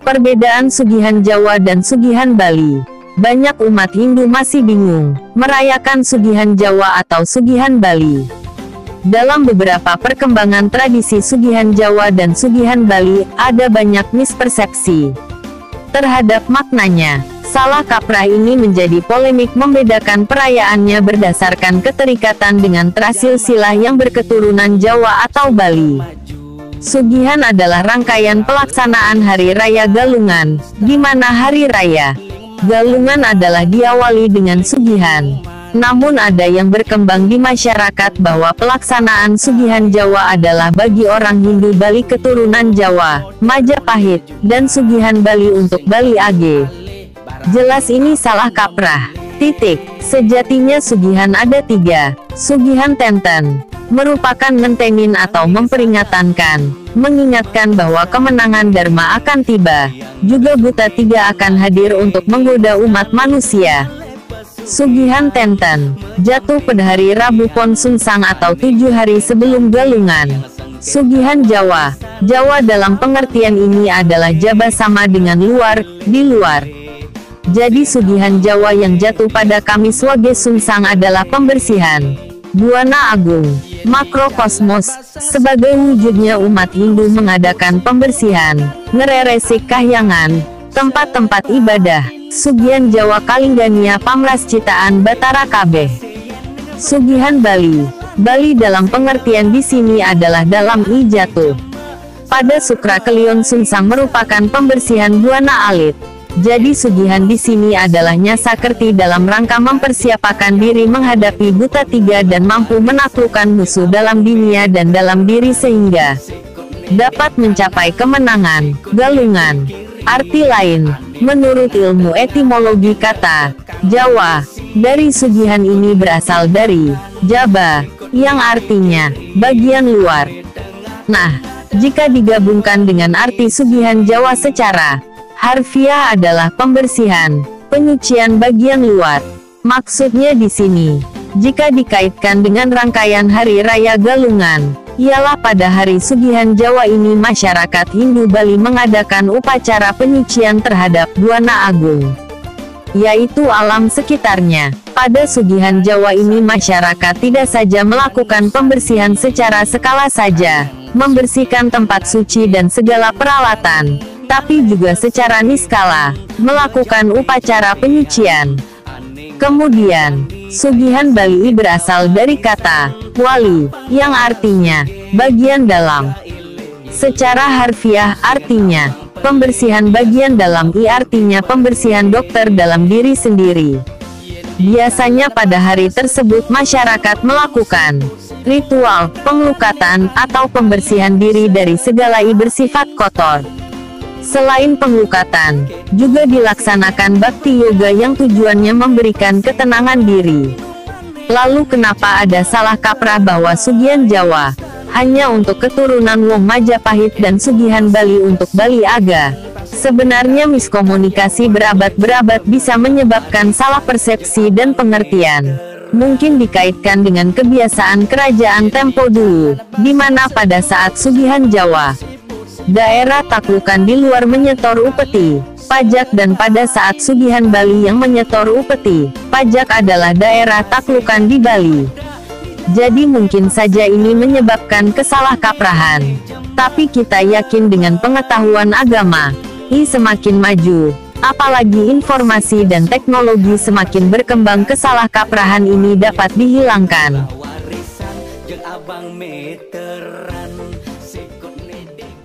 Perbedaan Sugihan Jawa dan Sugihan Bali. Banyak umat Hindu masih bingung merayakan Sugihan Jawa atau Sugihan Bali. Dalam beberapa perkembangan tradisi Sugihan Jawa dan Sugihan Bali, ada banyak mispersepsi terhadap maknanya. Salah kaprah ini menjadi polemik membedakan perayaannya berdasarkan keterikatan dengan silsilah yang berketurunan Jawa atau Bali. Sugihan adalah rangkaian pelaksanaan Hari Raya Galungan, di mana Hari Raya Galungan adalah diawali dengan Sugihan. Namun ada yang berkembang di masyarakat bahwa pelaksanaan Sugihan Jawa adalah bagi orang Hindu Bali keturunan Jawa, Majapahit, dan Sugihan Bali untuk Bali AG. Jelas ini salah kaprah. Sejatinya Sugihan ada 3. Sugihan Tenten merupakan ngentenin atau memperingatkan, mengingatkan bahwa kemenangan Dharma akan tiba. Juga Buta 3 akan hadir untuk menggoda umat manusia. Sugihan Tenten jatuh pada hari Rabu Pon Sunsang atau 7 hari sebelum Galungan. Sugihan Jawa. Jawa dalam pengertian ini adalah Jaba sama dengan luar, di luar. Jadi Sugihan Jawa yang jatuh pada Kamis Wage Sunsang adalah pembersihan Buana Agung, makrokosmos. Sebagai wujudnya umat Hindu mengadakan pembersihan, ngereresik kahyangan, tempat-tempat ibadah. Sugihan Jawa Kalinggania Pamras Citaan Batara Kabeh. Sugihan Bali. Bali dalam pengertian di sini adalah dalam I jatuh pada Sukra Kelion Sunsang merupakan pembersihan Buana Alit. Jadi Sugihan di sini adalah Nyasa Kerti dalam rangka mempersiapkan diri menghadapi Buta 3 dan mampu menaklukkan musuh dalam dunia dan dalam diri sehingga dapat mencapai kemenangan. Galungan. Arti lain, menurut ilmu etimologi kata Jawa, dari Sugihan ini berasal dari Jaba, yang artinya bagian luar. Nah, jika digabungkan dengan arti Sugihan Jawa secara harfiah adalah pembersihan, penyucian bagian luar. Maksudnya di sini, jika dikaitkan dengan rangkaian Hari Raya Galungan, ialah pada hari Sugihan Jawa ini masyarakat Hindu Bali mengadakan upacara penyucian terhadap Buana Agung, yaitu alam sekitarnya. Pada Sugihan Jawa ini masyarakat tidak saja melakukan pembersihan secara skala saja, membersihkan tempat suci dan segala peralatan, tapi juga secara niskala, melakukan upacara penyucian. Kemudian, Sugihan Bali berasal dari kata wali, yang artinya bagian dalam. Secara harfiah artinya pembersihan bagian dalam, I artinya pembersihan dokter dalam diri sendiri. Biasanya pada hari tersebut masyarakat melakukan ritual penglukatan atau pembersihan diri dari segala I bersifat kotor. Selain penglukatan, juga dilaksanakan bakti yoga yang tujuannya memberikan ketenangan diri. Lalu kenapa ada salah kaprah bahwa Sugihan Jawa hanya untuk keturunan Wong Majapahit dan Sugihan Bali untuk Bali Aga? Sebenarnya miskomunikasi berabad-berabad bisa menyebabkan salah persepsi dan pengertian. Mungkin dikaitkan dengan kebiasaan kerajaan tempo dulu, di mana pada saat Sugihan Jawa, daerah taklukan di luar menyetor upeti pajak, dan pada saat Sugihan Bali yang menyetor upeti pajak adalah daerah taklukan di Bali. Jadi mungkin saja ini menyebabkan kesalahkaprahan. Tapi kita yakin dengan pengetahuan agama I semakin maju, apalagi informasi dan teknologi semakin berkembang, kesalahkaprahan ini dapat dihilangkan.